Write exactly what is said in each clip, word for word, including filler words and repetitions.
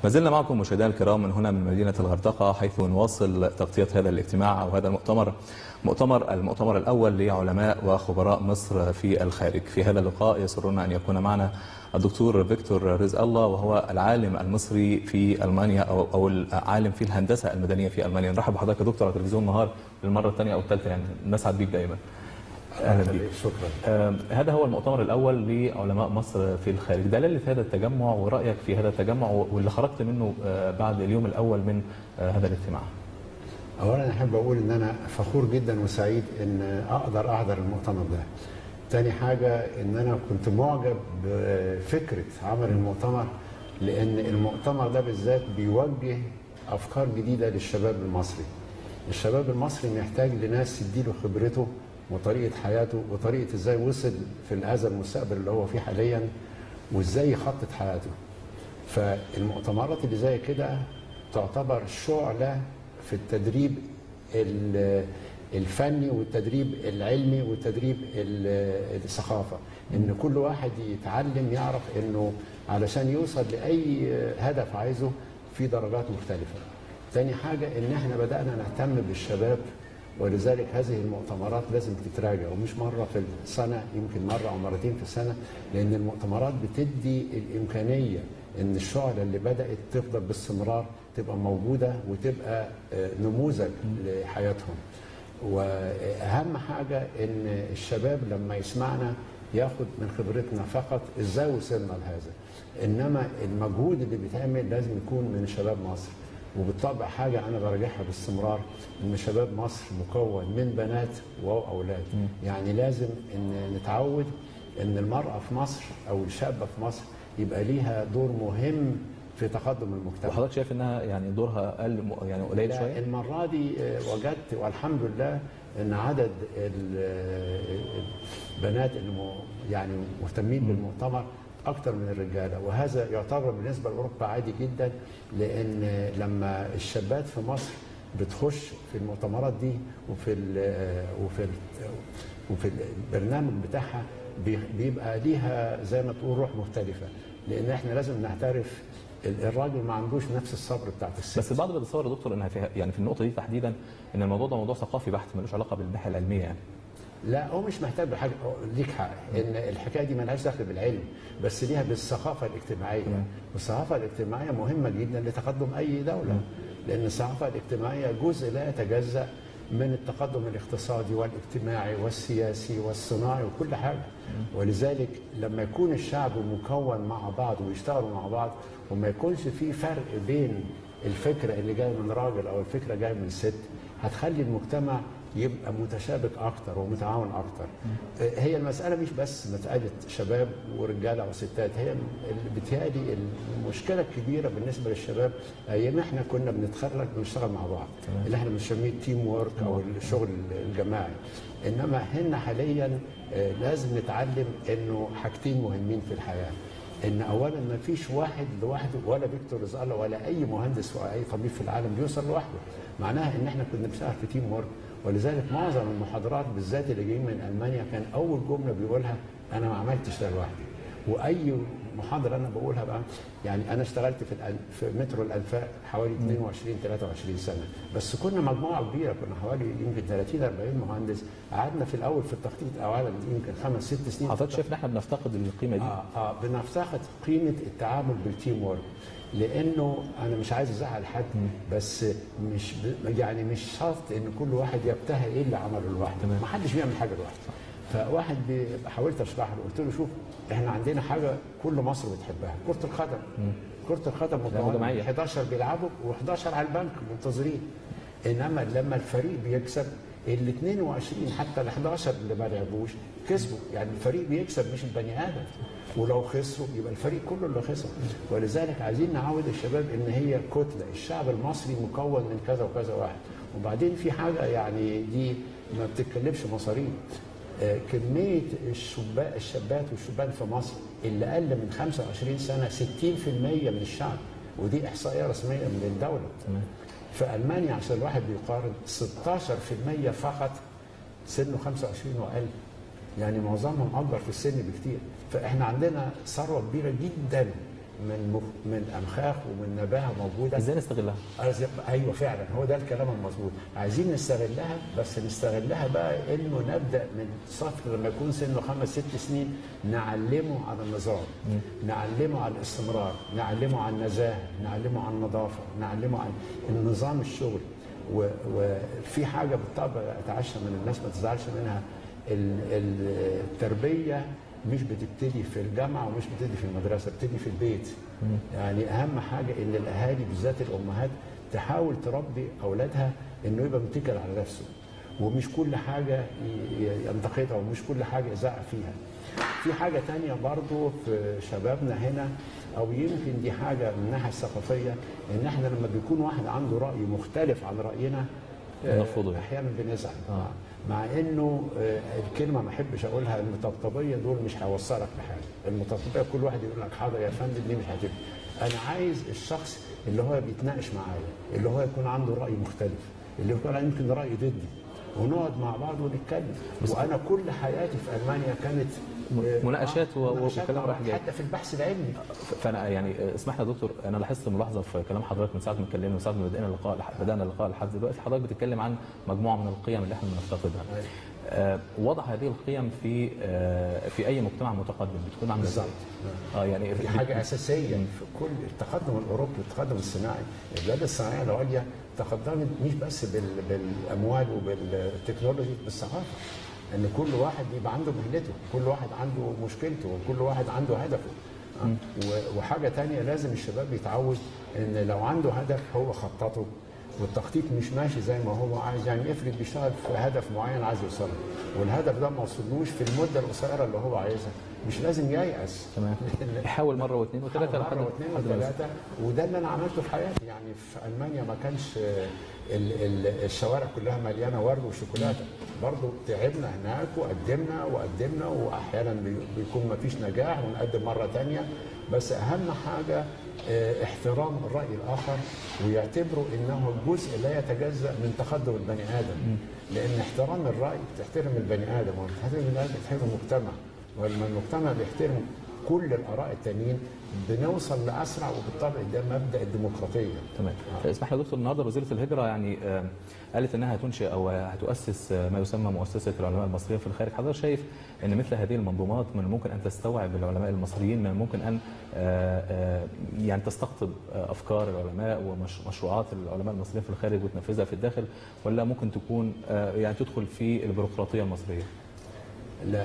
ما زلنا معكم مشاهدينا الكرام من هنا من مدينة الغردقة، حيث نواصل تغطية هذا الاجتماع أو هذا المؤتمر مؤتمر المؤتمر الأول لعلماء وخبراء مصر في الخارج. في هذا اللقاء يسرنا أن يكون معنا الدكتور فيكتور رزق الله، وهو العالم المصري في ألمانيا أو أو العالم في الهندسة المدنية في ألمانيا. نرحب بحضرتك يا دكتور على تلفزيون النهار للمرة الثانية أو الثالثة، يعني نسعد بيك دائما. اهلا بك. شكرا. آه هذا هو المؤتمر الاول لعلماء مصر في الخارج، دلالة هذا التجمع ورأيك في هذا التجمع واللي خرجت منه آه بعد اليوم الاول من آه هذا الاجتماع. اولا احب اقول ان انا فخور جدا وسعيد ان اقدر احضر المؤتمر ده. تاني حاجه ان انا كنت معجب بفكره عمل المؤتمر، لان المؤتمر ده بالذات بيوجه افكار جديده للشباب المصري. الشباب المصري محتاج لناس يديله خبرته وطريقه حياته وطريقه ازاي وصل في هذا المستقبل اللي هو فيه حاليا وازاي يخطط حياته. فالمؤتمرات اللي زي كده تعتبر شعله في التدريب الفني والتدريب العلمي والتدريب الثقافه، ان كل واحد يتعلم يعرف انه علشان يوصل لاي هدف عايزه في درجات مختلفه. تاني حاجه ان احنا بدانا نهتم بالشباب، ولذلك هذه المؤتمرات لازم تتراجع، ومش مرة في السنة، يمكن مرة أو مرتين في السنة، لأن المؤتمرات بتدي الإمكانية إن الشعلة اللي بدأت تفضل باستمرار تبقى موجودة وتبقى نموذج لحياتهم. وأهم حاجة إن الشباب لما يسمعنا ياخد من خبرتنا فقط إزاي وصلنا لهذا، إنما المجهود اللي بيتعمل لازم يكون من شباب مصر. وبالطبع حاجة أنا براجعها باستمرار إن شباب مصر مكون من بنات وأولاد، يعني لازم إن نتعود إن المرأة في مصر أو الشابة في مصر يبقى ليها دور مهم في تقدم المجتمع. وحضرتك شايف إنها يعني دورها أقل، يعني قليل شوية؟ المرة دي وجدت والحمد لله إن عدد البنات اللي يعني مهتمين بالمؤتمر أكثر من الرجالة، وهذا يعتبر بالنسبة لأوروبا عادي جدا، لأن لما الشابات في مصر بتخش في المؤتمرات دي وفي ال وفي ال وفي البرنامج بتاعها بيبقى ليها زي ما تقول روح مختلفة، لأن احنا لازم نعترف الراجل ما عندوش نفس الصبر بتاعت الست. بس البعض بيتصور يا دكتور انها في يعني في النقطة دي تحديدا ان الموضوع ده موضوع ثقافي بحت ملوش علاقة بالناحية العلمية يعني. لا، هو مش محتاج بحاجه، ليك حق ان الحكايه دي مالهاش دخل بالعلم، بس ليها بالثقافه الاجتماعيه. والثقافه الاجتماعيه مهمه جدا لتقدم اي دوله، لان الثقافه الاجتماعيه جزء لا يتجزا من التقدم الاقتصادي والاجتماعي والسياسي والصناعي وكل حاجه. ولذلك لما يكون الشعب مكون مع بعض ويشتغلوا مع بعض وما يكونش في فرق بين الفكره اللي جايه من راجل او الفكره جايه من ست، هتخلي المجتمع يبقى متشابك اكتر ومتعاون اكتر. هي المساله مش بس مساله شباب ورجاله وستات، هي بتهيألي المشكله الكبيره بالنسبه للشباب ايام احنا كنا بنتخرج بنشتغل مع بعض، اللي احنا بنسميه تيم وورك او الشغل الجماعي. انما هنا حاليا لازم نتعلم انه حاجتين مهمين في الحياه، ان اولا ما فيش واحد لوحده، ولا فيكتور رزق الله ولا اي مهندس ولا اي طبيب في العالم بيوصل لوحده. معناها ان احنا كنا بنشتغل في تيم وورك، ولذلك معظم المحاضرات بالذات اللي جايين من المانيا كان اول جمله بيقولها انا ما عملتش ده لوحدي. واي محاضره انا بقولها بقى، يعني انا اشتغلت في في مترو الانفاق حوالي اثنين وعشرين ثلاثة وعشرين سنه، بس كنا مجموعه كبيره، كنا حوالي يمكن ثلاثين أربعين مهندس. قعدنا في الاول في التخطيط اولا يمكن خمس ست سنين. حضرتك شايف ان احنا بنفتقد القيمه دي؟ اه اه بنفتقد قيمه التعامل بالتيم وورك، لانه انا مش عايز ازعل حد، بس مش يعني مش شرط ان كل واحد يبتهل ايه اللي عمله لوحده، ما حدش بيعمل حاجه لوحده. فواحد حاولت اشرح له، قلت له شوف احنا عندنا حاجه كل مصر بتحبها، كره القدم. كره القدم مجموعه احداشر بيلعبوا و11 على البنك منتظرين، انما لما الفريق بيكسب ال اثنين وعشرين حتى ال احداشر اللي ما لعبوش كسبوا، يعني الفريق بيكسب مش البني ادم، ولو خسروا يبقى الفريق كله اللي خسر. ولذلك عايزين نعود الشباب ان هي كتله، الشعب المصري مكون من كذا وكذا واحد. وبعدين في حاجه يعني دي ما بتتكلمش مصاريف، كميه الشباب الشابات والشبان في مصر اللي اقل من خمسة وعشرين سنه ستين بالمئة من الشعب، ودي احصائيه رسميه من الدوله. تمام. في المانيا عشان الواحد بيقارن ستاشر بالمئة فقط سنه خمسة وعشرين واقل، يعني معظمهم اكبر في السن بكتير. فاحنا عندنا ثروه كبيره جدا من مخ من امخاخ ومن نباهه موجوده. ازاي نستغلها؟ ايوه فعلا هو ده الكلام المظبوط. عايزين نستغلها، بس نستغلها بقى انه نبدا من صفر لما يكون سنه خمس ست سنين نعلمه على النظام، نعلمه على الاستمرار، نعلمه على النزاهه، نعلمه على النظافه، نعلمه على النظام الشغل. وفي حاجه بالطبع اتعشى من الناس ما تزعلش منها، التربيه مش بتبتدي في الجامعه ومش بتبتدي في المدرسه، بتبتدي في البيت. يعني اهم حاجه ان الاهالي بالذات الامهات تحاول تربي اولادها انه يبقى متكل على نفسه، ومش كل حاجه ينتقدها ومش كل حاجه يزعق فيها. في حاجه تانية برضو في شبابنا هنا، او يمكن دي حاجه من الناحيه الثقافيه، ان احنا لما بيكون واحد عنده راي مختلف عن راينا نرفضه احيانا بنزعل. آه. مع انه الكلمه ما احبش اقولها، المطبطبيه دول مش هيوصلك لحاجه، المطبطبيه كل واحد يقول لك حاضر يا فندم دي مش هتبقى. انا عايز الشخص اللي هو بيتناقش معايا، اللي هو يكون عنده راي مختلف، اللي يكون يمكن راي ضدي، ونقعد مع بعض ونتكلم. وانا كل حياتي في المانيا كانت مناقشات آه وكلام رايح جاي حتى في البحث العلمي. فانا يعني اسمح لي يا دكتور، انا لاحظت ملاحظه في كلام حضرتك من ساعه ما اتكلمنا، من ساعه ما بدانا اللقاء بدانا اللقاء لحد دلوقتي، حضرتك بتتكلم عن مجموعه من القيم اللي احنا بنفتقدها. آه وضع هذه القيم في آه في اي مجتمع متقدم بتكون عامله ازاي؟ اه يعني دي حاجه اساسيه في كل التقدم الاوروبي والتقدم الصناعي. البلاد الصناعيه العليا تقدمت مش بس بالاموال وبالتكنولوجي، بالثقافه. ان كل واحد يبقى عنده مهنته، كل واحد عنده مشكلته، وكل واحد عنده هدفه. وحاجه ثانيه لازم الشباب يتعود ان لو عنده هدف هو خططه، والتخطيط مش ماشي زي ما هو عايز. يعني افرض بيشتغل في هدف معين عايز يوصل له، والهدف ده ما وصلوش في المده القصيره اللي هو عايزها، مش لازم ييأس. تمام. يحاول مره واثنين وثلاثه لحد مره واثنين وثلاثه. وده اللي انا عملته في حياتي. يعني في المانيا ما كانش الشوارع كلها مليانه ورد وشوكولاته، برضه تعبنا هناك وقدمنا وقدمنا، واحيانا بيكون ما فيش نجاح ونقدم مره ثانيه. بس اهم حاجه احترام الراي الاخر، ويعتبروا انه جزء لا يتجزا من تقدم البني ادم. لان احترام الراي بتحترم البني ادم، وما بتحترم البني ادم بتحترم المجتمع، ولما المجتمع بيحترم كل الاراء التانيين بنوصل لاسرع. وبالطبع ده مبدا الديمقراطيه. تمام. آه. اسمح لي دكتور، النهارده وزيره الهجره يعني آه قالت انها هتنشئ او هتؤسس ما يسمى مؤسسه العلماء المصريين في الخارج. حضرتك شايف ان مثل هذه المنظومات من الممكن ان تستوعب العلماء المصريين، من الممكن ان آه آه يعني تستقطب افكار العلماء ومشروعات العلماء المصريين في الخارج وتنفذها في الداخل، ولا ممكن تكون آه يعني تدخل في البيروقراطيه المصريه؟ لا،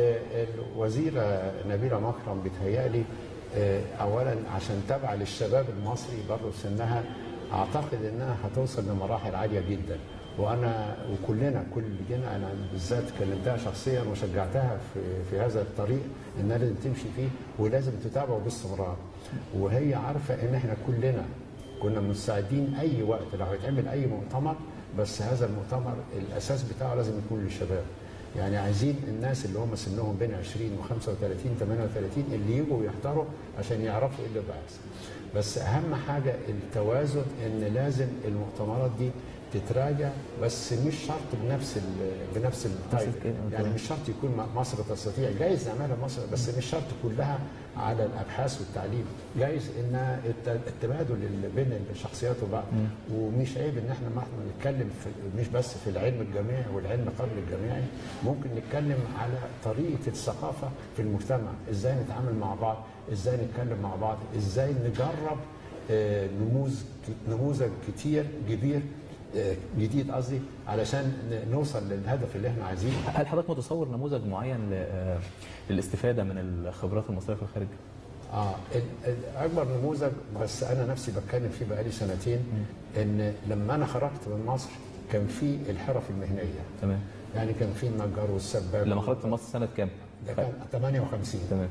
الوزيره نبيله مكرم بتهيألي اولا عشان تابعه للشباب المصري برضه سنها، اعتقد انها هتوصل لمراحل عاليه جدا. وانا وكلنا كل جينا، انا بالذات كلمتها شخصيا وشجعتها في في هذا الطريق انها لازم تمشي فيه ولازم تتابعه باستمرار. وهي عارفه ان احنا كلنا كنا مستعدين اي وقت لو هيتعمل اي مؤتمر، بس هذا المؤتمر الاساس بتاعه لازم يكون للشباب. يعني عايزين الناس اللي هم سنهم بين عشرين وخمسة وثلاثين ثمانية وثلاثين اللي يجوا يحضروا عشان يعرفوا ايه اللي بيحصل. بس اهم حاجه التوازن، ان لازم المؤتمرات دي تتراجع، بس مش شرط بنفس بنفس التايب. يعني مش شرط يكون مصر تستطيع، جايز نعملها مصر، بس مش شرط كلها على الابحاث والتعليم. جايز ان التبادل اللي بين الشخصيات وبعض، ومش عيب ان احنا ما نتكلم مش بس في العلم الجامعي والعلم قبل الجامعي، ممكن نتكلم على طريقه الثقافه في المجتمع، ازاي نتعامل مع بعض، ازاي نتكلم مع بعض، ازاي نجرب نموذج نموذج كتير كبير جديد قصدي علشان نوصل للهدف اللي احنا عايزينه. هل حضرتك متصور نموذج معين للاستفاده من الخبرات المصريه في الخارج؟ اه اكبر نموذج، بس انا نفسي بتكلم فيه بقالي سنتين، ان لما انا خرجت من مصر كان في الحرف المهنيه. تمام. يعني كان في النجار والسباك. لما خرجت من مصر سنه كام؟ ده كان ثمانية وخمسين. تمام.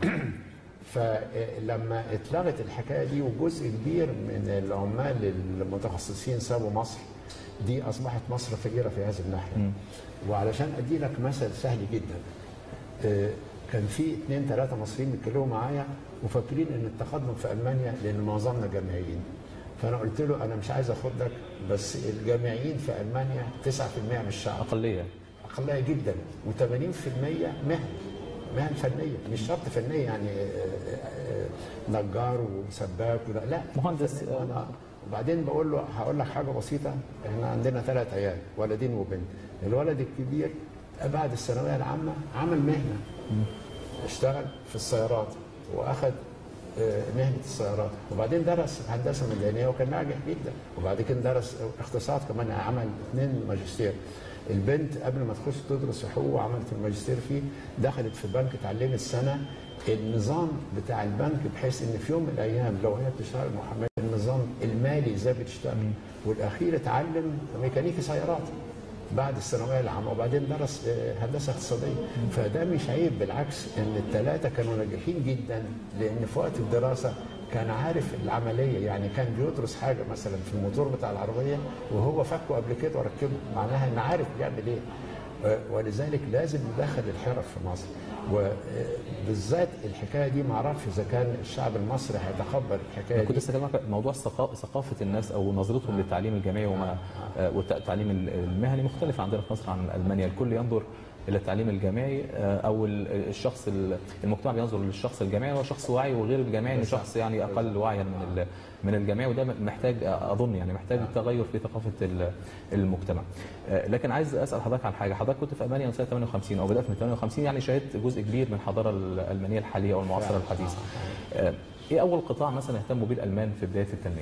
فلما اتلغت الحكايه دي وجزء كبير من العمال المتخصصين سابوا مصر، دي اصبحت مصر فقيره في هذه الناحيه. م. وعلشان ادي لك مثل سهل جدا، كان في اثنين ثلاثه مصريين بيتكلموا معايا وفاكرين ان التقدم في المانيا لان معظمنا جامعيين. فانا قلت له انا مش عايز اخدك، بس الجامعيين في المانيا تسعة في المئة من الشعب. اقليه. اقليه جدا، وثمانين في المئة مهن مهن فنيه، مش شرط فنيه يعني نجار وسباك وده لا مهندس. آه. وبعدين بقول له هقول لك حاجه بسيطه، احنا عندنا ثلاث عيال ولدين وبنت. الولد الكبير بعد الثانويه العامه عمل مهنه، اشتغل في السيارات واخد مهنه السيارات، وبعدين درس هندسه مدنيه وكان ناجح جدا، وبعد كده درس اقتصاد كمان، عمل اثنين ماجستير. البنت قبل ما تخش تدرس حقوق وعملت الماجستير فيه، دخلت في بنك اتعلمت سنه النظام بتاع البنك، بحيث ان في يوم من الايام لو هي بتشتغل محاميه النظام المالي ازاي بتشتغل. والاخير اتعلم ميكانيكي سيارات بعد الثانويه العامه، وبعدين درس هندسه اقتصاديه. فده مش عيب، بالعكس ان الثلاثه كانوا ناجحين جدا، لان في وقت الدراسه كان عارف العمليه، يعني كان بيدرس حاجه مثلا في الموتور بتاع العربيه وهو فكه قبل كده وركبه، معناها ان عارف بيعمل ايه. ولذلك لازم ندخل الحرف في مصر، وبالذات الحكايه دي ما اعرفش اذا كان الشعب المصري هيتقبل الحكايه دي. كنت لسه كلامك موضوع ثقافه الناس او نظرتهم آه. للتعليم الجامعي وما آه. والتعليم المهني مختلف عندنا في مصر عن المانيا. الكل ينظر الى التعليم الجامعي او الشخص المجتمع بينظر للشخص الجامعي هو شخص واعي، وغير الجامعي انه شخص يعني اقل وعيا من من الجامعي، وده محتاج اظن يعني محتاج تغير في ثقافه المجتمع. لكن عايز اسال حضرتك عن حاجه، حضرتك كنت في المانيا من سنه ثمانية وخمسين او بدات من ثمانية وخمسين، يعني شهدت جزء كبير من الحضاره الالمانيه الحاليه او المعاصره الحديثه. ايه اول قطاع مثلا اهتموا به الالمان في بدايه التنميه؟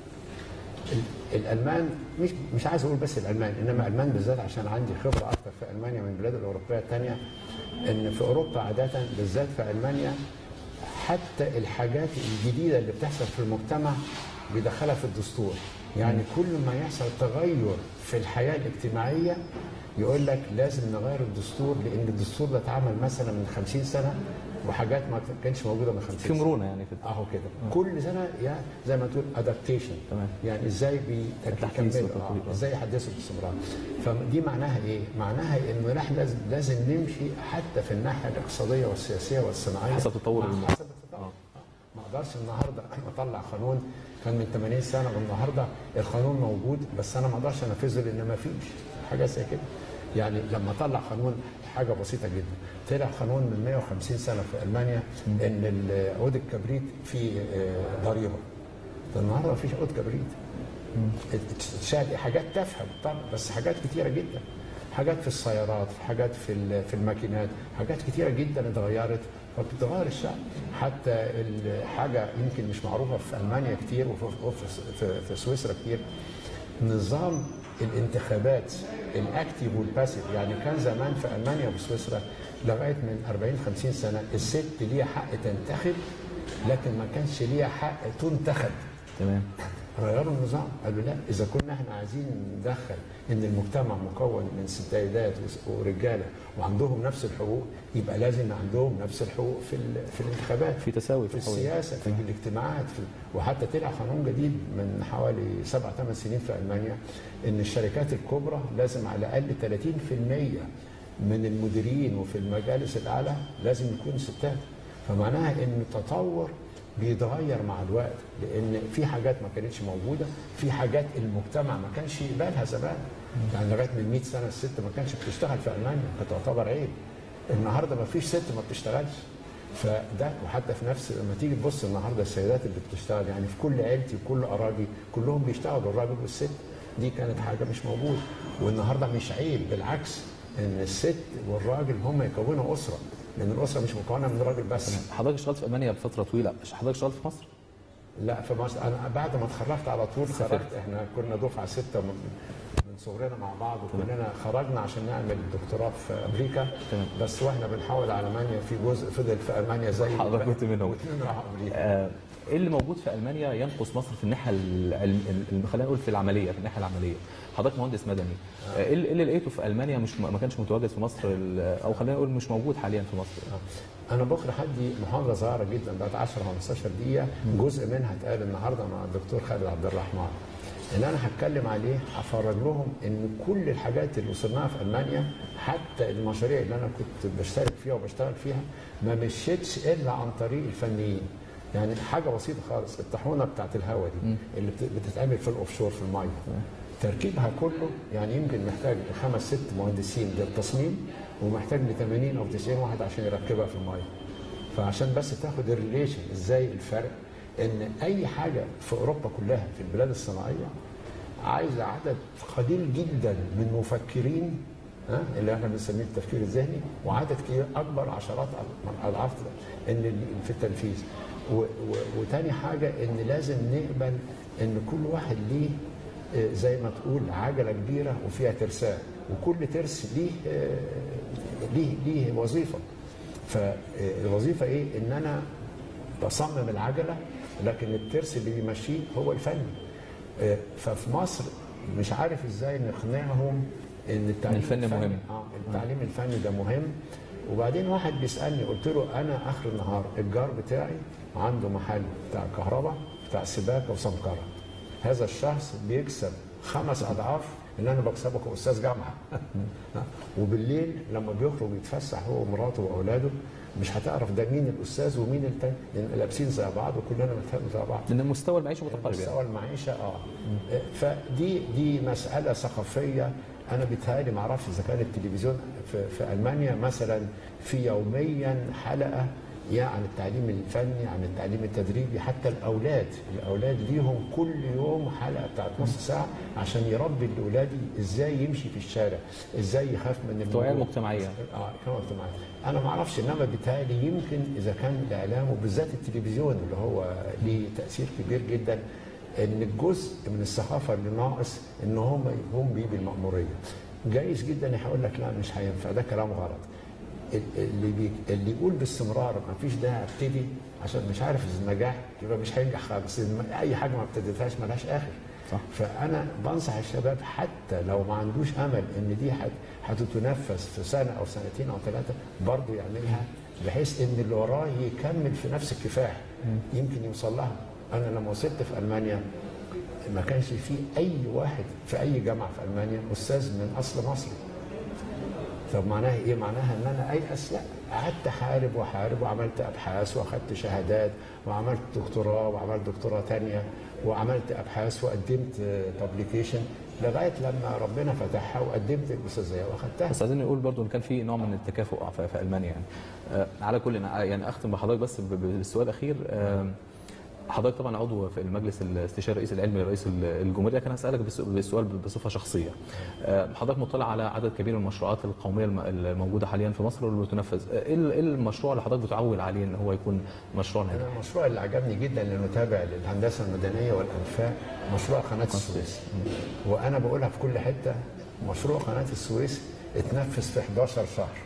الالمان مش مش عايز اقول بس الالمان، انما الالمان بالذات عشان عندي خبره اكثر في المانيا من البلاد الاوروبيه الثانيه، ان في اوروبا عاده بالذات في المانيا حتى الحاجات الجديده اللي بتحصل في المجتمع بيدخلها في الدستور. يعني كل ما يحصل تغير في الحياه الاجتماعيه يقول لك لازم نغير الدستور، لان الدستور ده اتعمل مثلا من خمسين سنه وحاجات ما كانتش موجوده من خمسين سنه. في مرونه يعني في اهو كده كل سنه يعني زي ما تقول ادابتيشن، يعني ازاي بيكملوا آه. ازاي يحدثوا باستمرار. فدي معناها ايه؟ معناها انه نحن لازم لازم نمشي حتى في الناحيه الاقتصاديه والسياسيه والصناعيه حسب تطور المجتمع. حسب التطور. ما اقدرش النهارده اطلع قانون كان من ثمانين سنه والنهارده القانون موجود بس انا ما اقدرش انفذه لان ما فيش حاجه زي كده. يعني لما طلع قانون حاجه بسيطه جدا، طلع قانون من مئة وخمسين سنه في المانيا ان عود الكبريت فيه ضريبه. النهارده ما فيش عود كبريت. اتشال حاجات تافهه طبعا، بس حاجات كتيره جدا، حاجات في السيارات، حاجات في في الماكينات، حاجات كتيره جدا اتغيرت، فبتتغير الشعب. حتى الحاجه يمكن مش معروفه في المانيا كتير وفي في, في سويسرا كتير، نظام الانتخابات الاكتيف والباسيف. يعني كان زمان في المانيا وسويسرا لغايه من أربعين خمسين سنه الست ليها حق تنتخب لكن ما كانش ليها حق تنتخب. تمام. غيروا النظام، قالوا لا، اذا كنا احنا عايزين ندخل ان المجتمع مكون من سيدات ورجاله وعندهم نفس الحقوق، يبقى لازم عندهم نفس الحقوق في في الانتخابات، في تساوي في السياسه، في الاجتماعات. في وحتى طلع قانون جديد من حوالي سبع ثمان سنين في المانيا ان الشركات الكبرى لازم على الاقل ثلاثين بالمئة من المديرين وفي المجالس الاعلى لازم يكونوا ستات. فمعناها ان التطور بيتغير مع الوقت، لان في حاجات ما كانتش موجوده، في حاجات المجتمع ما كانش يقبلها زمان. يعني لغايه من مئة سنه الست ما كانتش بتشتغل في المانيا، كانت تعتبر عيب. النهارده ما فيش ست ما بتشتغلش. فده وحتى في نفس لما تيجي تبص النهارده السيدات اللي بتشتغل، يعني في كل عيلتي وكل قرايبي كلهم بيشتغلوا، الراجل والست. دي كانت حاجه مش موجوده، والنهارده مش عيب، بالعكس ان الست والراجل هم يكونوا اسره، لان الاسره مش مكونه من راجل بس. حضرتك اشتغلت في المانيا بفتره طويله، حضرتك اشتغلت في مصر؟ لا في مصر انا بعد ما اتخرجت على طول خرجت. احنا كنا دفعه سته من من صغرنا مع بعض، وكلنا خرجنا عشان نعمل دكتوراه في امريكا. تمام. بس واحنا بنحاول على المانيا في جزء فضل في المانيا زي حضرتك كنت منهم. واثنين راحوا امريكا. آه ايه اللي موجود في المانيا ينقص مصر في الناحيه خلينا نقول في العمليه في الناحيه العمليه؟ حضرتك مهندس مدني، آه. ايه اللي لقيته في المانيا مش ما كانش متواجد في مصر، او خلينا نقول مش موجود حاليا في مصر؟ آه. انا بكره هدي محاضره صغيره جدا بعد عشرة خمستاشر دقيقه، جزء منها اتقال النهارده مع الدكتور خالد عبد الرحمن. اللي انا هتكلم عليه هفرج لهم ان كل الحاجات اللي وصلناها في المانيا، حتى المشاريع اللي انا كنت بشترك فيها وبشتغل فيها، ما مشيتش الا عن طريق الفنيين. يعني حاجه بسيطه خالص، الطاحونه بتاعت الهواء دي اللي بتتعمل في الاوفشور في الميه، تركيبها كله يعني يمكن محتاج خمس ست مهندسين للتصميم، ومحتاج ل ثمانين او تسعين واحد عشان يركبها في الميه. فعشان بس تاخد الريليشن ازاي الفرق، ان اي حاجه في اوروبا كلها في البلاد الصناعيه عايزه عدد قليل جدا من مفكرين، ها اللي احنا بنسميه التفكير الذهني، وعدد كبير اكبر عشرات اضعاف ان في التنفيذ. وتاني حاجه ان لازم نقبل ان كل واحد ليه زي ما تقول عجله كبيره وفيها ترسان، وكل ترس ليه ليه ليه وظيفه. فالوظيفه ايه؟ ان انا بصمم العجله، لكن الترس اللي بيمشيه هو الفني. ففي مصر مش عارف ازاي نقنعهم ان التعليم الفني مهم. اه التعليم الفني ده مهم. وبعدين واحد بيسالني، قلت له انا اخر النهار الجار بتاعي عنده محل بتاع كهرباء بتاع سباكه وسمكره، هذا الشخص بيكسب خمس اضعاف اللي انا بكسبه كاستاذ جامعه. وبالليل لما بيخرج يتفسح هو ومراته واولاده مش هتعرف ده مين الاستاذ ومين التاني، لان لابسين زي بعض وكلنا بنتفاهم زي بعض، لان مستوى المعيشه متقارب. مستوى المعيشه اه فدي دي مساله ثقافيه. انا بيتهيألي ما اعرفش اذا كان التلفزيون في, في المانيا مثلا في يوميا حلقه يعني عن التعليم الفني، عن التعليم التدريبي. حتى الاولاد الاولاد ليهم كل يوم حلقه بتاعت نص ساعه عشان يربي الاولاد ازاي يمشي في الشارع، ازاي يخاف من التوعيه المجتمعيه. اه التوعيه المجتمعيه. انا ما اعرفش، انما بيتهيألي يمكن اذا كان الاعلام وبالذات التلفزيون اللي هو ليه تاثير كبير جدا، ان الجزء من الثقافه اللي ناقص ان هم هم بيه بالمأموريه. جايز جدا هيقول لك لا مش هينفع، ده كلام غلط. اللي بي... اللي يقول باستمرار ما فيش داعي ابتدي عشان مش عارف النجاح يبقى مش هينجح خالص. اي حاجه ما ابتديتهاش مالهاش اخر. صح. فانا بنصح الشباب حتى لو ما عندوش امل ان دي هتتنفذ في سنه او سنتين او ثلاثه برضه يعملها، بحيث ان اللي وراه يكمل في نفس الكفاح يمكن يوصل لها. انا لما وصلت في المانيا ما كانش في اي واحد في اي جامعه في المانيا استاذ من اصل مصري. طب معناها ايه؟ معناها ان انا ايأس؟ لا، قعدت احارب واحارب وعملت ابحاث واخدت شهادات وعملت دكتوراه وعملت دكتوراه ثانيه وعملت ابحاث وقدمت بابليكيشن لغايه لما ربنا فتحها وقدمت الاستاذيه واخدتها. بس عايزين نقول برضو ان كان في نوع من التكافؤ في, في المانيا يعني. آه على كل يعني اختم بحضرتك بس بالسؤال الاخير. آه حضرتك طبعا عضو في المجلس الاستشاري الرئيس العلمي لرئيس الجمهوريه، كان هسالك بالسؤال بصفه شخصيه. حضرتك مطلع على عدد كبير من المشروعات القوميه الموجوده حاليا في مصر واللي بتنفذ، ايه المشروع اللي حضرتك بتعول عليه ان هو يكون مشروع ناجح؟ انا المشروع اللي عجبني جدا لانه تابع للهندسه المدنيه والانفاق مشروع قناه السويس. وانا بقولها في كل حته، مشروع قناه السويس اتنفذ في حداشر شهر.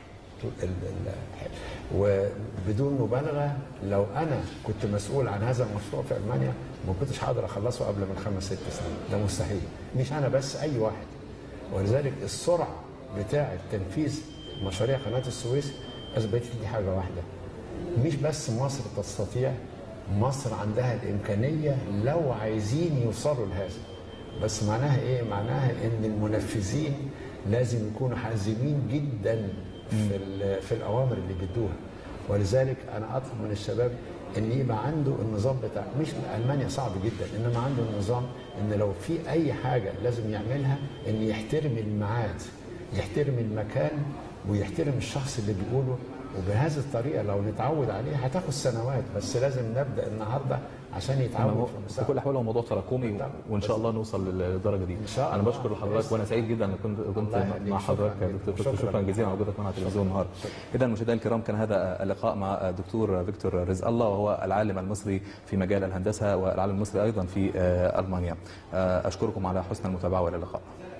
وبدون مبالغه لو انا كنت مسؤول عن هذا المشروع في المانيا ما كنتش هقدر اخلصه قبل من خمس ست سنين، ده مستحيل. مش انا بس، اي واحد. ولذلك السرعه بتاعه تنفيذ مشاريع قناه السويس اثبتت دي حاجه واحده، مش بس مصر تستطيع، مصر عندها الامكانيه لو عايزين يوصلوا لهذا. بس معناها ايه؟ معناها ان المنفذين لازم يكونوا حازمين جدا في في الاوامر اللي بيدوها. ولذلك انا اطلب من الشباب ان يبقى عنده النظام بتاع، مش المانيا صعب جدا، انما عنده النظام ان لو في اي حاجه لازم يعملها ان يحترم الميعاد، يحترم المكان، ويحترم الشخص اللي بيقوله. وبهذه الطريقه لو نتعود عليها هتاخد سنوات، بس لازم نبدا النهارده عشان يتعود في المستقبل. في كل الاحوال هو موضوع تراكمي وان شاء الله نوصل للدرجه دي. انا بشكر حضرتك وانا سعيد جدا ان كنت كنت مع حضرتك دكتور. شكرا جزيلا على وجودك معنا على التلفزيون النهارده. اذا مشاهدينا الكرام، كان هذا اللقاء مع الدكتور فيكتور رزق الله، وهو العالم المصري في مجال الهندسه والعالم المصري ايضا في المانيا. اشكركم على حسن المتابعه والى اللقاء.